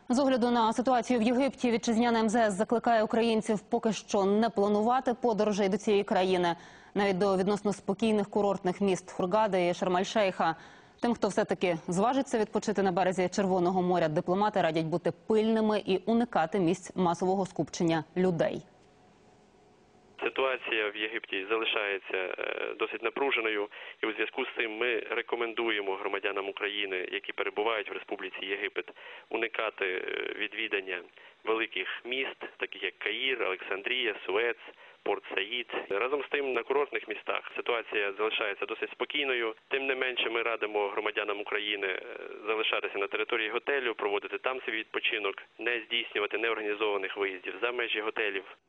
З огляду на ситуацію в Єгипті, вітчизняне МЗС закликає українців поки що не планувати подорожей до цієї країни, навіть до відносно спокійних курортних міст Хургади і Шарм-ель-Шейха. Тим, хто все-таки зважиться відпочити на березі Червоного моря, дипломати радять бути пильними і уникати місць масового скупчення людей. Ситуація в Єгипті залишається досить напруженою, і у зв'язку з цим ми рекомендуємо громадянам України, які перебувають в Республіці Єгипет, уникати відвідання великих міст, таких як Каїр, Олександрія, Суец, Порт-Саїд. Разом з тим, на курортних містах ситуація залишається досить спокійною. Тим не менше, ми радимо громадянам України залишатися на території готелю, проводити там свій відпочинок, не здійснювати неорганізованих виїздів за межі готелів.